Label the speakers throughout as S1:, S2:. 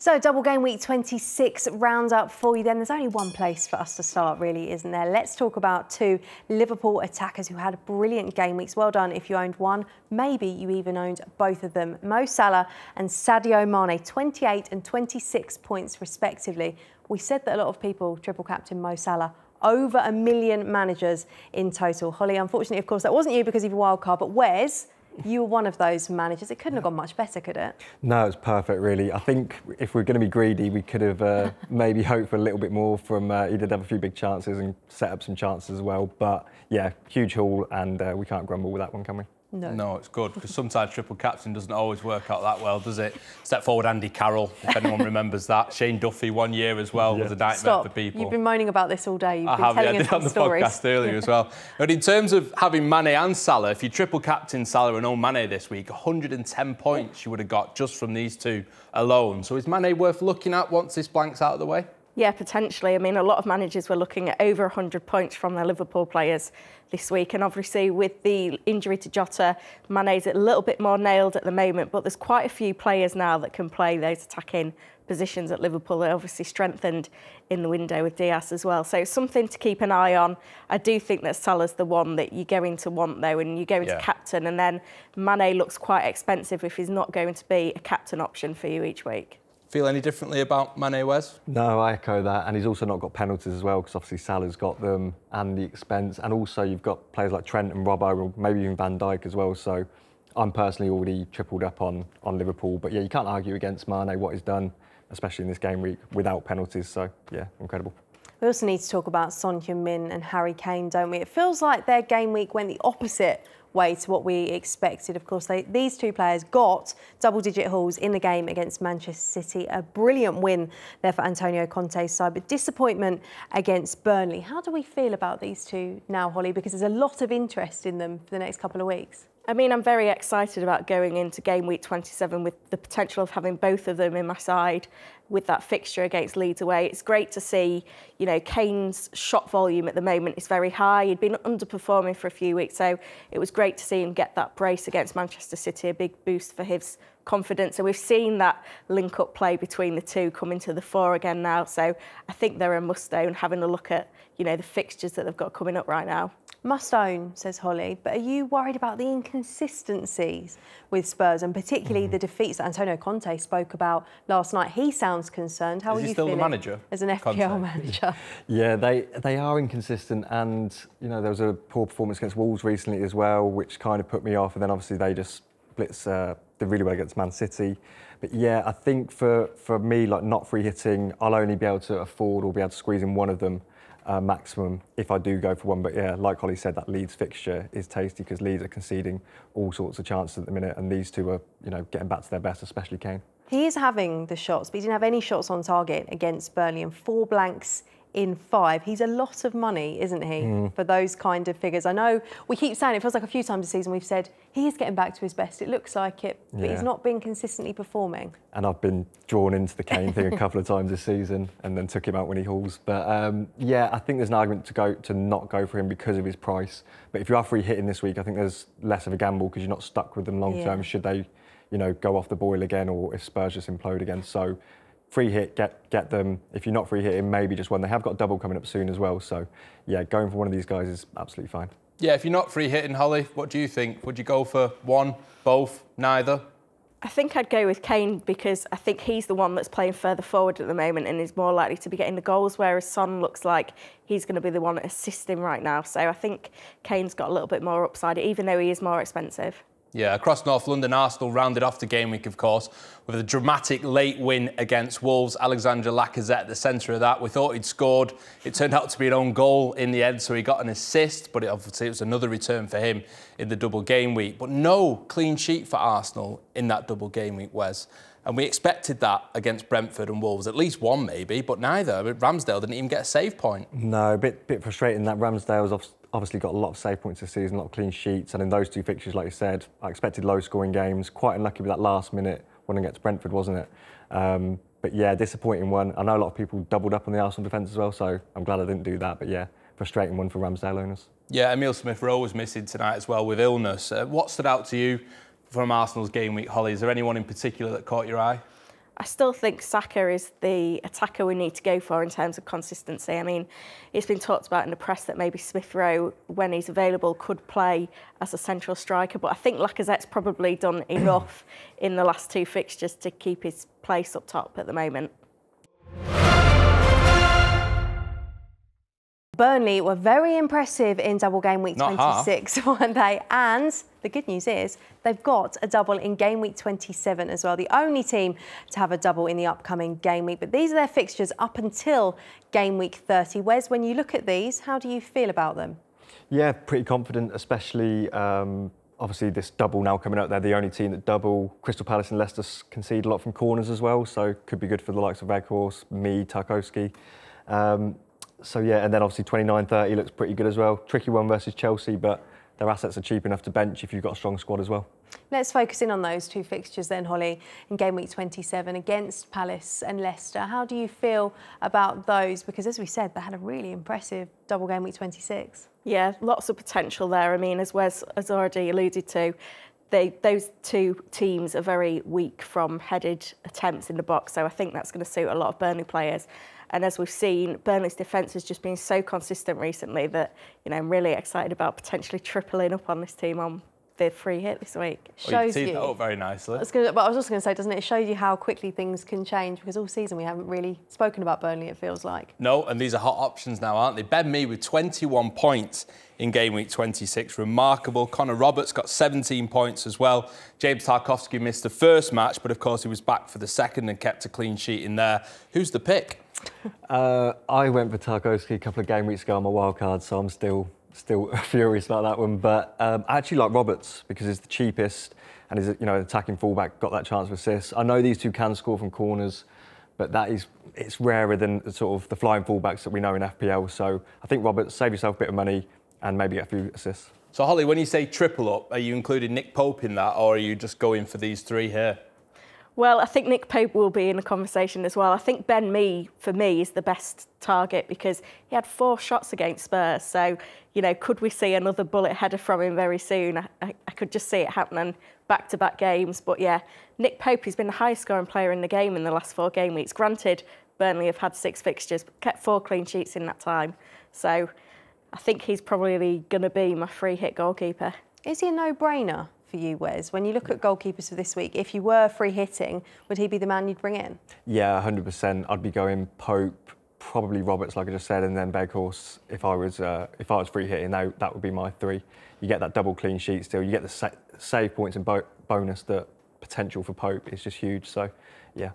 S1: So, double game week 26 roundup for you then. There's only one place for us to start, really, isn't there? Let's talk about two Liverpool attackers who had brilliant game weeks. Well done if you owned one. Maybe you even owned both of them. Mo Salah and Sadio Mane, 28 and 26 points respectively. We said that a lot of people triple captain Mo Salah. Over 1 million managers in total. Holly, unfortunately, of course, that wasn't you because of your wild card, but Wes, you were one of those managers. It couldn't have gone much better, could it?
S2: No, it's perfect, really. I think if we're going to be greedy, we could have maybe hoped for a little bit more from... he did have a few big chances and set up some chances as well. But, yeah, huge haul, and we can't grumble with that one, can we?
S3: No, it's good, because sometimes triple captain doesn't always work out that well, does it? Step forward Andy Carroll, if anyone remembers that. Shane Duffy 1 year as well was a nightmare for people.
S1: You've been moaning about this all day. You've been telling us
S3: on the
S1: stories.
S3: podcast earlier as well. But in terms of having Mane and Salah, if you triple captain Salah and own Mane this week, 110 points you would have got just from these two alone. So is Mane worth looking at once this blank's out of the way?
S4: Yeah, potentially. I mean, a lot of managers were looking at over 100 points from their Liverpool players this week. And obviously, with the injury to Jota, Mane's a little bit more nailed at the moment. But there's quite a few players now that can play those attacking positions at Liverpool. They're obviously strengthened in the window with Diaz as well. So something to keep an eye on. I do think that Salah's the one that you're going to want, though, and you're going to captain. And then Mane looks quite expensive if he's not going to be a captain option for you each week.
S3: Feel any differently about Mane, Wes?
S2: No, I echo that. And he's also not got penalties as well, because obviously Salah's got them and the expense. And also you've got players like Trent and Robbo, maybe even Van Dijk as well. So I'm personally already tripled up on Liverpool. But yeah, you can't argue against Mane, what he's done, especially in this game week, without penalties. So yeah, incredible.
S1: We also need to talk about Son Heung-min and Harry Kane, don't we? It feels like their game week went the opposite way to what we expected. Of course, these two players got double-digit hauls in the game against Manchester City. A brilliant win there for Antonio Conte's side, but disappointment against Burnley. How do we feel about these two now, Holly? Because there's a lot of interest in them for the next couple of weeks.
S4: I mean, I'm very excited about going into game week 27 with the potential of having both of them in my side with that fixture against Leeds away. It's great to see, you know, Kane's shot volume at the moment is very high. He'd been underperforming for a few weeks, so it was great to see him get that brace against Manchester City, a big boost for his confidence. And we've seen that link-up play between the two coming to the fore again now. So I think they're a must-own, having a look at, you know, the fixtures that they've got coming up right now.
S1: Must own, says Holly, but are you worried about the inconsistencies with Spurs and particularly the defeats that Antonio Conte spoke about last night? He sounds concerned. How are you feeling
S3: the manager,
S1: as an FPL manager?
S2: Yeah, they are inconsistent, and you know there was a poor performance against Wolves recently as well, which kind of put me off. And then obviously they just blitz did really well against Man City. But yeah, I think for me, like not free hitting, I'll only be able to afford or be able to squeeze in one of them. Maximum if I do go for one. But yeah, like Holly said, that Leeds fixture is tasty because Leeds are conceding all sorts of chances at the minute, and these two are, you know, getting back to their best, especially Kane.
S1: He is having the shots, but he didn't have any shots on target against Burnley and 4 blanks in 5. He's a lot of money, isn't he, for those kind of figures? I know we keep saying, it feels like a few times this season we've said he is getting back to his best. It looks like it, but he's not been consistently performing. And
S2: I've been drawn into the Kane thing a couple of times this season and then took him out when he hauls. But yeah, I think there's an argument to not go for him because of his price. But if you are free hitting this week, I think there's less of a gamble because you're not stuck with them long term should they, you know, go off the boil again or if Spurs just implode again. So free hit, get them. If you're not free hitting, maybe just one. They have got a double coming up soon as well. So, yeah, going for one of these guys is absolutely fine.
S3: Yeah, if you're not free hitting, Holly, what do you think? Would you go for one, both, neither?
S4: I think I'd go with Kane because I think he's the one that's playing further forward at the moment and is more likely to be getting the goals, whereas Son looks like he's going to be the one assisting right now. So I think Kane's got a little bit more upside, even though he is more expensive.
S3: Yeah, across North London, Arsenal rounded off the game week, of course, with a dramatic late win against Wolves. Alexandre Lacazette at the centre of that. We thought he'd scored. It turned out to be an own goal in the end, so he got an assist, but obviously it was another return for him in the double game week. But no clean sheet for Arsenal in that double game week, Wes. And we expected that against Brentford and Wolves, at least one maybe, but neither. Ramsdale didn't even get a save point.
S2: No, a bit frustrating that Ramsdale's obviously got a lot of save points this season, a lot of clean sheets, and in those two fixtures, like you said, I expected low-scoring games. Quite unlucky with that last-minute one against Brentford, wasn't it? But yeah, disappointing one. I know a lot of people doubled up on the Arsenal defence as well, so I'm glad I didn't do that. But yeah, frustrating one for Ramsdale owners.
S3: Yeah, Emile Smith-Rowe was missing tonight as well with illness. What stood out to you from Arsenal's game week, Holly? Is there anyone in particular that caught your eye?
S4: I still think Saka is the attacker we need to go for in terms of consistency. I mean, it's been talked about in the press that maybe Smith Rowe, when he's available, could play as a central striker, but I think Lacazette's probably done enough in the last 2 fixtures to keep his place up top at the moment.
S1: Burnley were very impressive in double game week 26, weren't they? And the good news is they've got a double in game week 27 as well. The only team to have a double in the upcoming game week. But these are their fixtures up until game week 30. Wes, when you look at these, how do you feel about them?
S2: Yeah, pretty confident, especially obviously this double now coming up. They're the only team that double. Crystal Palace and Leicester concede a lot from corners as well, so could be good for the likes of Weghorst, Mee, Tarkowski. So yeah, and then obviously 29-30 looks pretty good as well. Tricky one versus Chelsea, but their assets are cheap enough to bench if you've got a strong squad as well.
S1: Let's focus in on those 2 fixtures then, Holly, in game week 27 against Palace and Leicester. How do you feel about those? Because as we said, they had a really impressive double game week 26.
S4: Yeah, lots of potential there. I mean, as Wes has already alluded to, those 2 teams are very weak from headed attempts in the box, so I think that's going to suit a lot of Burnley players. And as we've seen, Burnley's defence has just been so consistent recently that, you know, I'm really excited about potentially tripling up on this team on the free hit this week.
S3: Shows you that up very nicely.
S1: I was also going to say, doesn't it show you how quickly things can change? Because all season we haven't really spoken about Burnley, it feels like.
S3: No, and these are hot options now, aren't they? Ben Mee with 21 points in game week 26, remarkable. Connor Roberts got 17 points as well. James Tarkowski missed the first match, but of course he was back for the second and kept a clean sheet in there. Who's the pick?
S2: I went for Tarkowski a couple of game weeks ago on my wild card, so I'm still furious about that one. But I actually like Roberts because he's the cheapest and he's an attacking fullback, got that chance for assists. I know these 2 can score from corners, but it's rarer than sort of the flying fullbacks that we know in FPL. So I think Roberts, save yourself a bit of money and maybe get a few assists.
S3: So Holly, when you say triple up, are you including Nick Pope in that, or are you just going for these 3 here?
S4: Well, I think Nick Pope will be in the conversation as well. I think Ben Mee, for me, is the best target because he had 4 shots against Spurs. So, you know, could we see another bullet header from him very soon? I could just see it happening back-to-back games. But yeah, Nick Pope, he's been the highest scoring player in the game in the last 4 game weeks. Granted, Burnley have had 6 fixtures, but kept 4 clean sheets in that time. So I think he's probably going to be my free hit goalkeeper.
S1: Is he a no-brainer for you, Wes? When you look at goalkeepers for this week, if you were free hitting, would he be the man you'd bring in? Yeah,
S2: 100%. I'd be going Pope, probably Roberts, like I just said, and then Weghorst. If I was free hitting, that would be my 3. You get that double clean sheet still. You get the save points and bonus. The potential for Pope is just huge. So, yeah.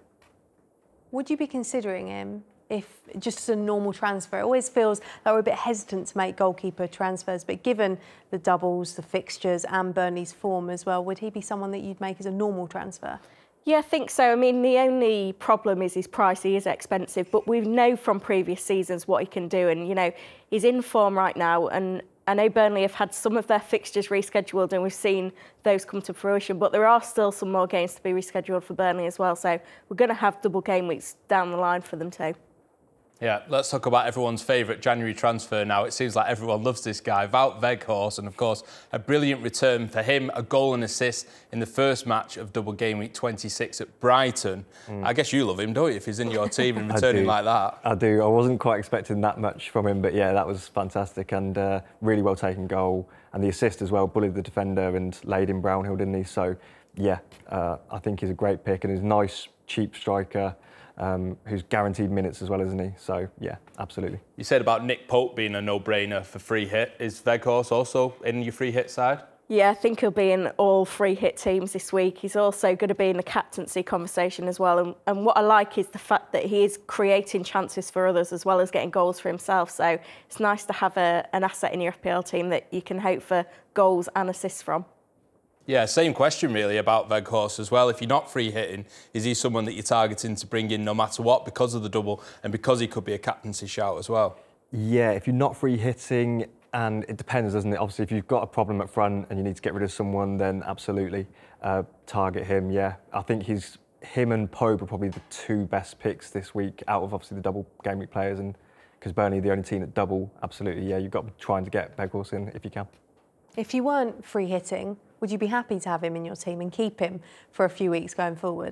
S1: Would you be considering him if just as a normal transfer? It always feels like we're a bit hesitant to make goalkeeper transfers, but given the doubles, the fixtures and Burnley's form as well, would he be someone that you'd make as a normal transfer?
S4: Yeah, I think so. I mean, the only problem is his price. He is expensive, but we know from previous seasons what he can do. And, you know, he's in form right now. And I know Burnley have had some of their fixtures rescheduled and we've seen those come to fruition, but there are still some more games to be rescheduled for Burnley as well. So we're going to have double game weeks down the line for them too.
S3: Yeah, let's talk about everyone's favourite January transfer now. It seems like everyone loves this guy, Wout Weghorst, and of course, a brilliant return for him, a goal and assist in the first match of double game week 26 at Brighton. I guess you love him, don't you, if he's in your team and returning like that?
S2: I do. I wasn't quite expecting that much from him, but yeah, that was fantastic and really well taken goal. And the assist as well, bullied the defender and laid in Brownhill, didn't he? So, yeah, I think he's a great pick and he's a nice, cheap striker. Who's guaranteed minutes as well, isn't he? So, yeah, absolutely.
S3: You said about Nick Pope being a no-brainer for free hit. Is Weghorst also in your free hit side?
S4: Yeah, I think he'll be in all free hit teams this week. He's also going to be in the captaincy conversation as well. And what I like is the fact that he is creating chances for others as well as getting goals for himself. So it's nice to have an asset in your FPL team that you can hope for goals and assists from.
S3: Yeah, same question really about Weghorst as well. If you're not free hitting, is he someone that you're targeting to bring in no matter what because of the double and because he could be a captaincy shout as well?
S2: Yeah, if you're not free hitting, and it depends, doesn't it? Obviously, if you've got a problem up front and you need to get rid of someone, then absolutely target him. Yeah, I think him and Pope are probably the 2 best picks this week out of obviously the double game week players, and because Burnley are the only team that double. Absolutely, yeah, you've got to be trying to get Weghorst in if you can.
S1: If you weren't free hitting, would you be happy to have him in your team and keep him for a few weeks going forward?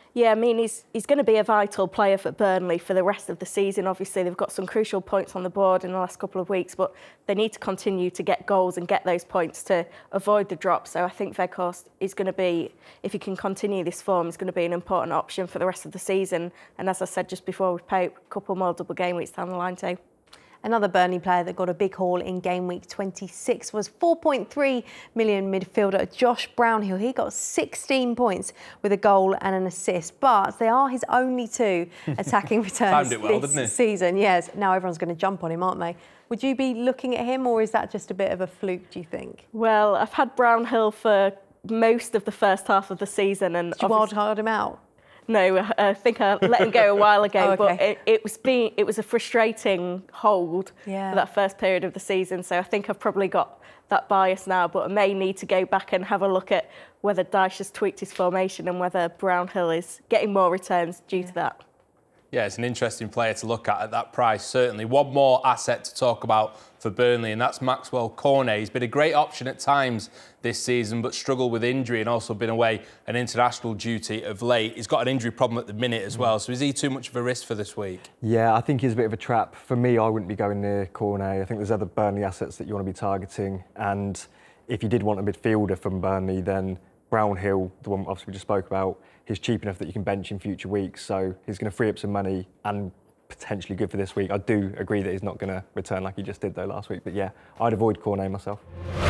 S4: Yeah, I mean, he's going to be a vital player for Burnley for the rest of the season. Obviously, they've got some crucial points on the board in the last couple of weeks, but they need to continue to get goals and get those points to avoid the drop. So I think Weghorst is going to be, if he can continue this form, is going to be an important option for the rest of the season. And as I said just before with Pope, a couple more double game weeks down the line too.
S1: Another Burnley player that got a big haul in game week 26 was 4.3 million midfielder Josh Brownhill. He got 16 points with a goal and an assist, but they are his only 2 attacking returns this season. Yes, now everyone's going to jump on him, aren't they? Would you be looking at him, or is that just a bit of a fluke, do you think?
S4: Well, I've had Brownhill for most of the first half of the season. And
S1: did you wildcard him out?
S4: No, I think I let him go a while ago,
S1: Oh, okay.
S4: but it was a frustrating hold for that first period of the season. So I think I've probably got that bias now, but I may need to go back and have a look at whether Dyche has tweaked his formation and whether Brownhill is getting more returns due to that.
S3: Yeah, it's an interesting player to look at that price, certainly. One more asset to talk about for Burnley, and that's Maxwell Cornet. He's been a great option at times this season, but struggled with injury and also been away on international duty of late. He's got an injury problem at the minute as well, so is he too much of a risk for this week?
S2: Yeah, I think he's a bit of a trap. For me, I wouldn't be going near Cornet. I think there's other Burnley assets that you want to be targeting, and if you did want a midfielder from Burnley, then Brownhill, the one obviously we just spoke about, he's cheap enough that you can bench in future weeks, so he's going to free up some money and potentially good for this week. I do agree that he's not going to return like he just did though last week, but yeah, I'd avoid Cornet myself.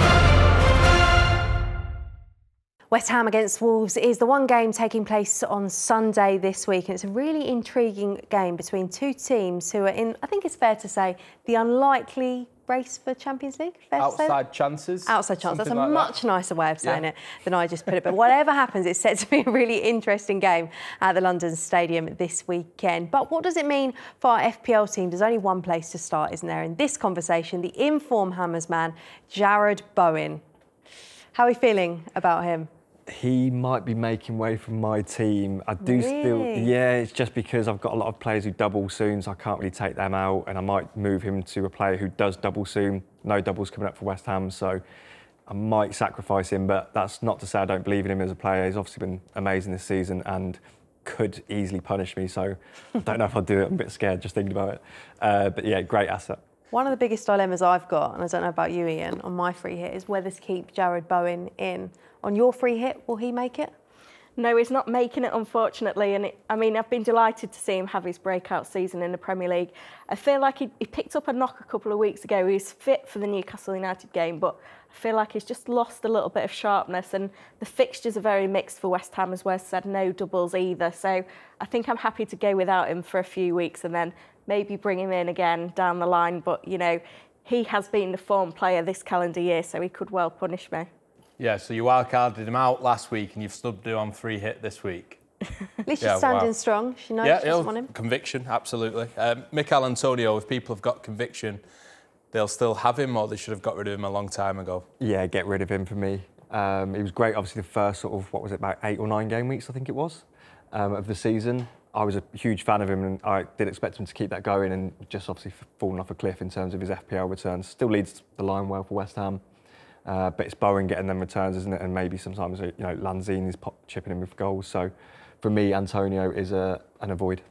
S1: West Ham against Wolves is the one game taking place on Sunday this week, and it's a really intriguing game between 2 teams who are in, I think it's fair to say, the unlikely race for Champions League.
S3: Outside chances.
S1: Outside chances. That's a much nicer way of saying it than I just put it. But whatever happens, it's set to be a really interesting game at the London Stadium this weekend. But what does it mean for our FPL team? There's only one place to start, isn't there? In this conversation, the in-form Hammers man, Jarrod Bowen. How are we feeling about him?
S2: He might be making way from my team. I do still, it's just because I've got a lot of players who double soon, so I can't really take them out, and I might move him to a player who does double soon. No doubles coming up for West Ham, so I might sacrifice him, but that's not to say I don't believe in him as a player. He's obviously been amazing this season and could easily punish me, so I don't know if I'll do it. I'm a bit scared just thinking about it. But yeah, great asset.
S1: One of the biggest dilemmas I've got, and I don't know about you, Ian, on my free hit, is whether to keep Jarrod Bowen in. On your free hit, will he make it?
S4: No, he's not making it, unfortunately. And I've been delighted to see him have his breakout season in the Premier League. I feel like he picked up a knock a couple of weeks ago. He was fit for the Newcastle United game, but I feel like he's just lost a little bit of sharpness. And the fixtures are very mixed for West Ham, as Wes said, no doubles either. So I think I'm happy to go without him for a few weeks and then maybe bring him in again down the line. But, you know, he has been the form player this calendar year, so he could well punish me.
S3: Yeah, so you wildcarded him out last week and you've stubbed him on free hit this week.
S1: At least she's standing strong. She knows she doesn't want him.
S3: Conviction, absolutely. Mikel Antonio, if people have got conviction, they'll still have him, or they should have got rid of him a long time ago? Yeah,
S2: get rid of him for me. He was great, obviously, the first sort of, about 8 or 9 game weeks, I think it was, of the season. I was a huge fan of him and I did expect him to keep that going, and just obviously fallen off a cliff in terms of his FPL returns. Still leads the line well for West Ham. But it's Bowen getting them returns, isn't it? And maybe sometimes, Lanzini's chipping in with goals. So for me, Antonio is an avoid.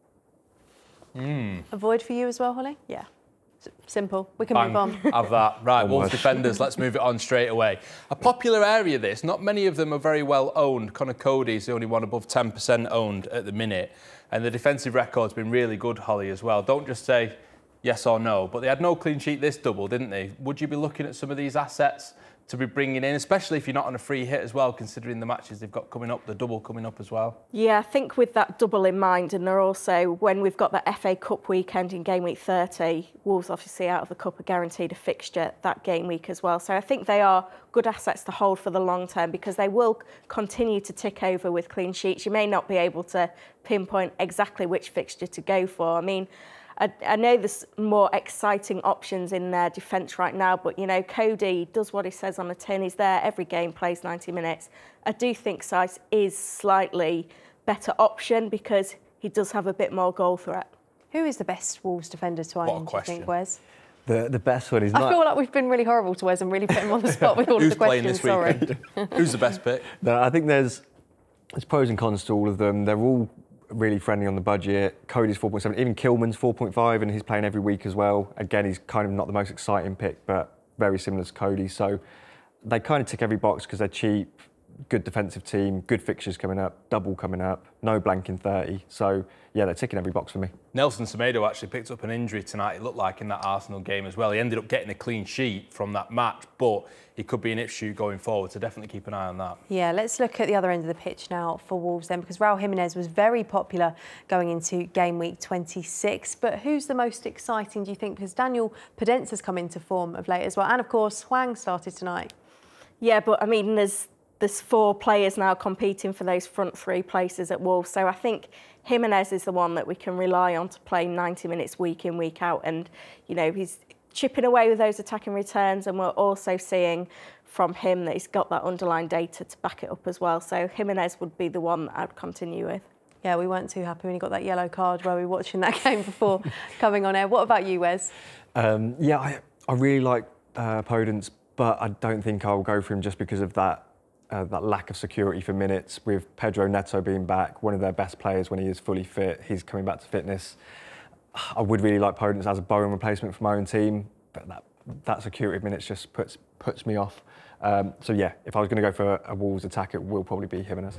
S1: Avoid for you as well, Holly? Yeah. Simple. We can move on.
S3: Have that. Right, Wolves defenders, let's move it on straight away. A popular area this, not many of them are very well owned. Connor Cody's the only one above 10% owned at the minute. And the defensive record's been really good, Holly, as well. Don't just say yes or no, but they had no clean sheet this double, didn't they? Would you be looking at some of these assets to be bringing in, especially if you're not on a free hit as well, considering the matches they've got coming up, the double coming up as well? Yeah,
S4: I think with that double in mind, and they're also, when we've got the FA Cup weekend in game week 30, Wolves obviously out of the Cup are guaranteed a fixture that game week as well. So I think they are good assets to hold for the long term because they will continue to tick over with clean sheets. You may not be able to pinpoint exactly which fixture to go for. I mean, I know there's more exciting options in their defence right now, but, Cody does what he says on the tin. He's there every game, plays 90 minutes. I do think Saiss is slightly better option because he does have a bit more goal threat.
S1: Who is the best Wolves defender to own, do you think, Wes?
S2: The best one is not...
S1: I feel like we've been really horrible to Wes and really put him on the spot with all of the questions.
S3: Who's playing this weekend? Who's the best pick?
S2: No, I think there's There's pros and cons to all of them. They're all really friendly on the budget. Cody's 4.7, even Kilman's 4.5, and he's playing every week as well. Again, he's kind of not the most exciting pick, but very similar to Cody. So they kind of tick every box because they're cheap, good defensive team, good fixtures coming up, double coming up, no blank in 30. So yeah, they're ticking every box for me.
S3: Nelson Semedo actually picked up an injury tonight, it looked like, in that Arsenal game as well. He ended up getting a clean sheet from that match, but he could be an issue going forward, so definitely keep an eye on that.
S1: Yeah, let's look at the other end of the pitch now for Wolves then, because Raul Jimenez was very popular going into game week 26. But who's the most exciting, do you think? Because Daniel Podence has come into form of late as well. And of course, Hwang started tonight.
S4: Yeah, but I mean, there's 4 players now competing for those front 3 places at Wolves. So I think Jimenez is the one that we can rely on to play 90 minutes week in, week out. And, you know, he's chipping away with those attacking returns. And we're also seeing from him that he's got that underlying data to back it up as well. So Jimenez would be the one that I'd continue with.
S1: Yeah, we weren't too happy when he got that yellow card while we were watching that game before coming on air. What about you, Wes?
S2: Yeah, I really like Podence, but I don't think I'll go for him just because of that lack of security for minutes. With Pedro Neto being back, one of their best players when he is fully fit, he's coming back to fitness. I would really like Podence as a Bowen replacement for my own team, but that security of minutes just puts me off. So yeah, if I was going to go for a Wolves attack, it will probably be Jimenez.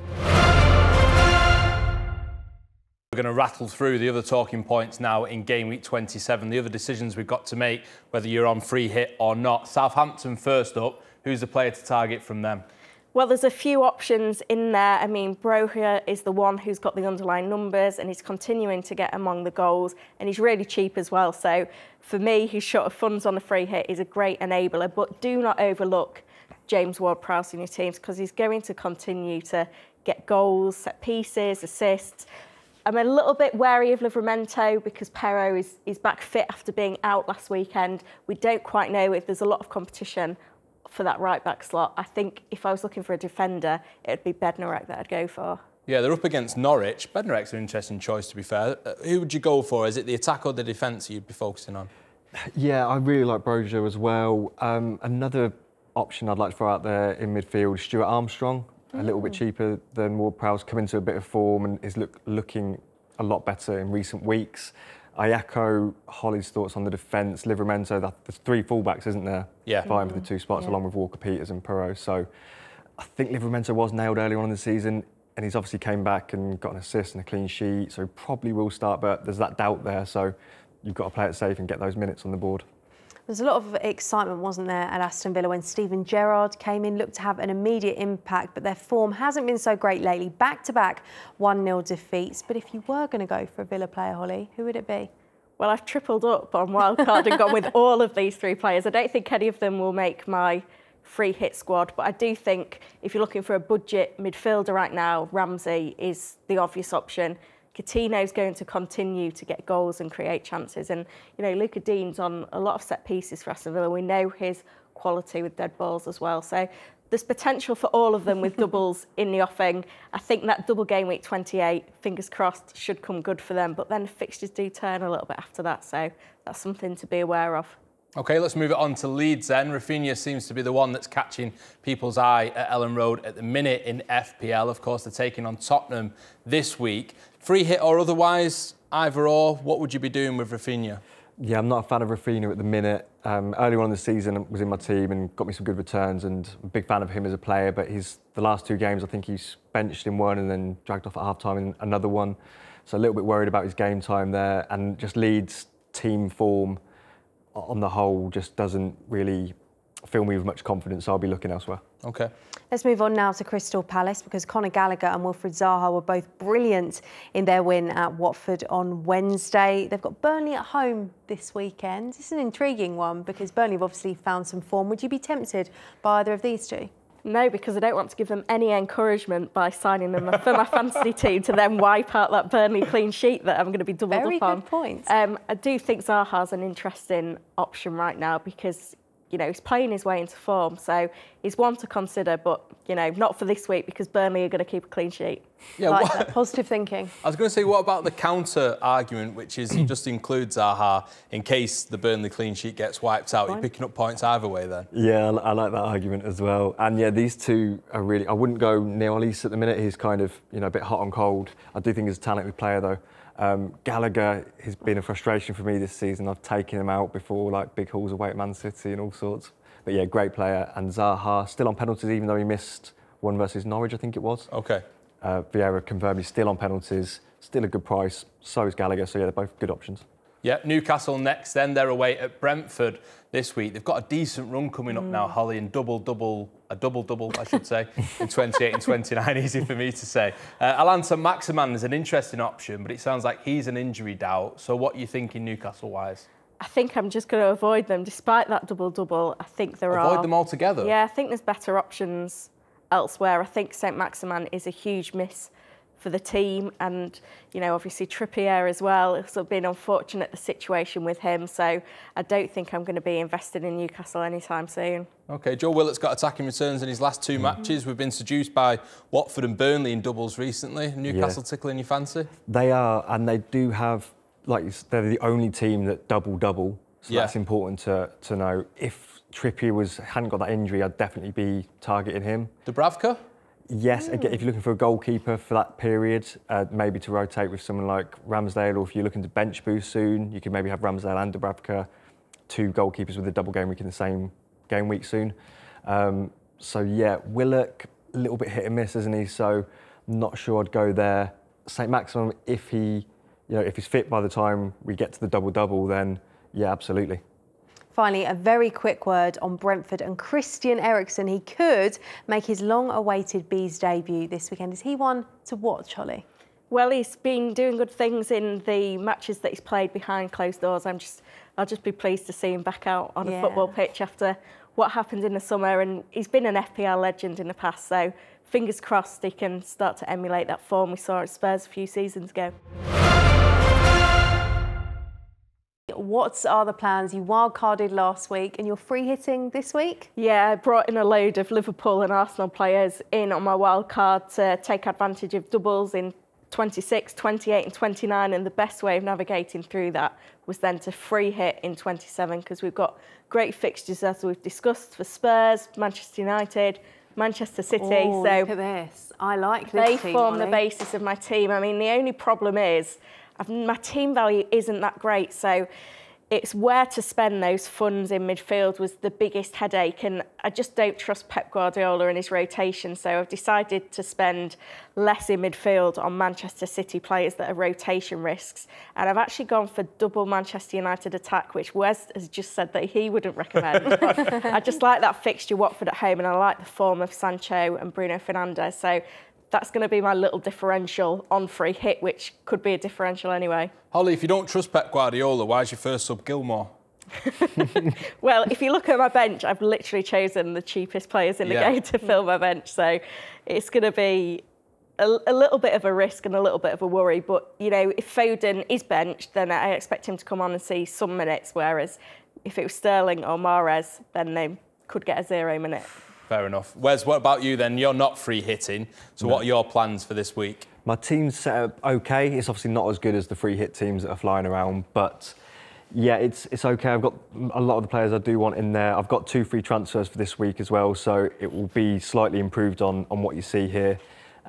S3: We're going to rattle through the other talking points now in game week 27, the other decisions we've got to make, whether you're on free hit or not. Southampton first up, who's the player to target from them?
S4: Well, there's a few options in there. I mean, Broja is the one who's got the underlying numbers and he's continuing to get among the goals and he's really cheap as well. So for me, his shot of funds on a free hit is a great enabler, but do not overlook James Ward-Prowse in your teams because he's going to continue to get goals, set pieces, assists. I'm a little bit wary of Livramento because Perro is back fit after being out last weekend. We don't quite know if there's a lot of competition for that right-back slot. I think if I was looking for a defender, it would be Bednarek that I'd go for.
S3: Yeah, they're up against Norwich. Bednarek's an interesting choice, to be fair. Who would you go for? Is it the attack or the defence you'd be focusing on? Yeah,
S2: I really like Broja as well. Another option I'd like to throw out there in midfield, Stuart Armstrong, a little bit cheaper than Ward-Prowse, come into a bit of form and is looking a lot better in recent weeks. I echo Holly's thoughts on the defence. Livramento, there's 3 fullbacks, isn't there?
S3: Yeah.
S2: Vying for the 2 spots, along with Walker-Peters and Perot. So I think Livramento was nailed early on in the season, and he's obviously came back and got an assist and a clean sheet, so he probably will start, but there's that doubt there, so you've got to play it safe and get those minutes on the board.
S1: There's a lot of excitement, wasn't there, at Aston Villa when Steven Gerrard came in, looked to have an immediate impact, but their form hasn't been so great lately. Back-to-back 1-0 defeats. But if you were going to go for a Villa player, Holly, who would it be?
S4: Well, I've tripled up on wildcard and gone with all of these 3 players. I don't think any of them will make my free hit squad, but I do think if you're looking for a budget midfielder right now, Ramsey is the obvious option. Coutinho's going to continue to get goals and create chances. And, you know, Luca Dean's on a lot of set pieces for Aston Villa. We know his quality with dead balls as well. So there's potential for all of them with doubles in the offing. I think that double game week 28, fingers crossed, should come good for them. But then fixtures do turn a little bit after that. So that's something to be aware of.
S3: OK, let's move it on to Leeds then. Rafinha seems to be the one that's catching people's eye at Ellen Road at the minute in FPL. Of course, they're taking on Tottenham this week. Free hit or otherwise, either or, what would you be doing with Rafinha?
S2: Yeah, I'm not a fan of Rafinha at the minute. Early on in the season, was in my team and got me some good returns, and I'm a big fan of him as a player, but the last 2 games, I think he's benched in one and then dragged off at half-time in another one. So a little bit worried about his game time there, and just Leeds' team form on the whole just doesn't really fill me with much confidence, so I'll be looking elsewhere.
S3: OK.
S1: Let's move on now to Crystal Palace because Conor Gallagher and Wilfried Zaha were both brilliant in their win at Watford on Wednesday. They've got Burnley at home this weekend. It's an intriguing one because Burnley have obviously found some form. Would you be tempted by either of these 2?
S4: No, because I don't want to give them any encouragement by signing them for my fantasy team to then wipe out that Burnley clean sheet that I'm going to be doubled up on.
S1: Very good point.
S4: I do think Zaha's an interesting option right now because you know, he's playing his way into form, so he's one to consider, but, you know, not for this week because Burnley are going to keep a clean sheet.
S3: Yeah,
S1: like that positive thinking.
S3: I was going to say, what about the counter argument, which is just includes Zaha in case the Burnley clean sheet gets wiped out? You're picking up points either way then.
S2: Yeah, I like that argument as well. And yeah, these two are really, I wouldn't go near Olise at the minute. He's kind of, you know, a bit hot and cold. I do think he's a talented player though. Gallagher has been a frustration for me this season. I've taken him out before, like big hauls away at Man City and all sorts. But yeah, great player. And Zaha still on penalties, even though he missed one versus Norwich, I think it was.
S3: Okay.
S2: Vieira confirmed he's still on penalties, still a good price. So is Gallagher. So yeah, they're both good options.
S3: Yeah, Newcastle next. Then they're away at Brentford this week. They've got a decent run coming up now, Holly, and double, I should say, in 28 and 29. Easy for me to say. Alan Saint-Maximin is an interesting option, but it sounds like he's an injury doubt. So what are you thinking Newcastle-wise?
S4: I think I'm just going to avoid them, despite that double. I think there are...
S3: Avoid them altogether?
S4: Yeah, I think there's better options elsewhere. I think Saint-Maximin is a huge miss for the team, and, you know, obviously Trippier as well. It's been unfortunate, the situation with him, so I don't think I'm going to be invested in Newcastle anytime soon. OK, Joe Willott's got attacking returns in his last two matches. We've been seduced by Watford and Burnley in doubles recently. Newcastle tickling your fancy?
S2: They are, and they do have, like, they're the only team that double-double, so that's important to know. If Trippier hadn't got that injury, I'd definitely be targeting him.
S3: Dubravka?
S2: Yes, again, if you're looking for a goalkeeper for that period, maybe to rotate with someone like Ramsdale, or if you're looking to bench boost soon, you could maybe have Ramsdale and Dubravka, two goalkeepers with a double game week in the same game week soon. So yeah, Willock, a little bit hit and miss, isn't he? So not sure I'd go there. Saint-Maximin, if he's fit by the time we get to the double-double, then yeah, absolutely.
S1: Finally, a very quick word on Brentford and Christian Eriksen. He could make his long-awaited Bees debut this weekend. Is he one to watch, Holly?
S4: Well, he's been doing good things in the matches that he's played behind closed doors. I'll just be pleased to see him back out on a football pitch after what happened in the summer. And he's been an FPL legend in the past, so fingers crossed he can start to emulate that form we saw at Spurs a few seasons ago.
S1: What are the plans? You wildcarded last week and you're free hitting this week?
S4: Yeah, I brought in a load of Liverpool and Arsenal players in on my wildcard to take advantage of doubles in 26, 28 and 29, and the best way of navigating through that was then to free hit in 27, because we've got great fixtures, as we've discussed, for Spurs, Manchester United, Manchester City.
S1: Oh, so look at this. I like this team,
S4: they form
S1: Holly.
S4: the basis of my team. I mean, the only problem is my team value isn't that great, so it's where to spend those funds in midfield was the biggest headache, and I just don't trust Pep Guardiola and his rotation, so I've decided to spend less in midfield on Manchester City players that are rotation risks, and I've actually gone for double Manchester United attack, which Wes has just said that he wouldn't recommend. I just like that fixture, Watford at home, and I like the form of Sancho and Bruno Fernandes, so that's going to be my little differential on free hit, which could be a differential anyway.
S3: Holly, if you don't trust Pep Guardiola, why is your first sub Gilmore?
S4: Well, if you look at my bench, I've literally chosen the cheapest players in the game to fill my bench. So it's going to be a little bit of a risk and a little bit of a worry. But, you know, if Foden is benched, then I expect him to come on and see some minutes. Whereas if it was Sterling or Mahrez, then they could get a 0 minute.
S3: Fair enough. Wes, what about you then? You're not free hitting, so what are your plans for this week?
S2: My team's set up OK. It's obviously not as good as the free hit teams that are flying around, but yeah, it's OK. I've got a lot of the players I do want in there. I've got 2 free transfers for this week as well, so it will be slightly improved on what you see here.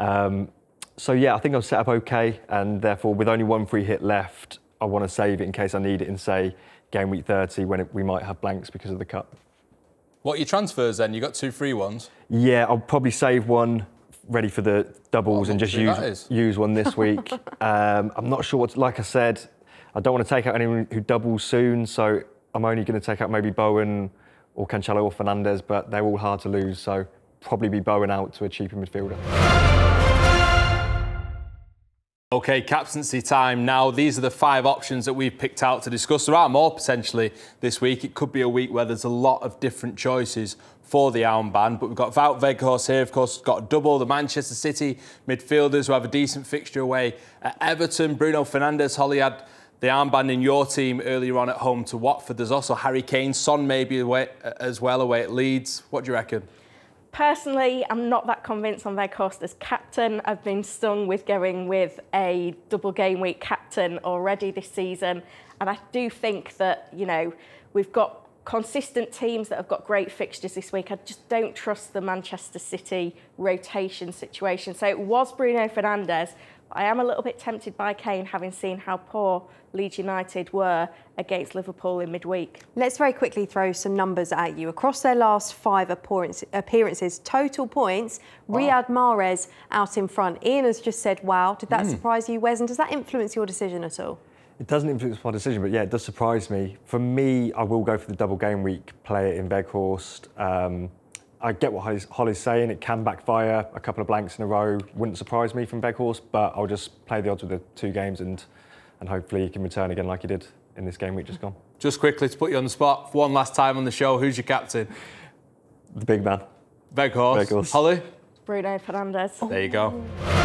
S2: So yeah, I think I've set up OK, and therefore with only 1 free hit left, I want to save it in case I need it in, say, game week 30 when we might have blanks because of the cup.
S3: What are your transfers then? You got 2 free ones? Yeah,
S2: I'll probably save one ready for the doubles and just use one this week. I'm not sure what, like I said, I don't want to take out anyone who doubles soon, so I'm only going to take out maybe Bowen or Cancelo or Fernandes, but they're all hard to lose, so probably be Bowen out to a cheaper midfielder.
S3: OK, captaincy time now. These are the 5 options that we've picked out to discuss. There are more potentially this week. It could be a week where there's a lot of different choices for the armband. But we've got Wout Weghorst here, of course, got a double. The Manchester City midfielders who have a decent fixture away at Everton. Bruno Fernandes, Holly had the armband in your team earlier on at home to Watford. There's also Harry Kane, Son maybe away at Leeds. What do you reckon?
S4: Personally, I'm not that convinced on Weghorst as captain. I've been stung with going with a double game week captain already this season. And I do think that, you know, we've got consistent teams that have got great fixtures this week. I just don't trust the Manchester City rotation situation. So it was Bruno Fernandes. I am a little bit tempted by Kane, having seen how poor Leeds United were against Liverpool in midweek.
S1: Let's very quickly throw some numbers at you. Across their last 5 appearances, total points, Riyad Mahrez out in front. Ian has just said, wow. Did that surprise you, Wes? And does that influence your decision at all?
S2: It doesn't influence my decision, but yeah, it does surprise me. For me, I will go for the double game week player in Weghorst. I get what Holly's saying. It can backfire. A couple of blanks in a row wouldn't surprise me from Weghorst, but I'll just play the odds with the 2 games and hopefully he can return again like he did in this game week just gone.
S3: Just quickly to put you on the spot, for one last time on the show, who's your captain?
S2: The big man.
S3: Weghorst.
S2: Weghorst.
S3: Holly?
S4: Bruno Fernandes.
S3: There you go.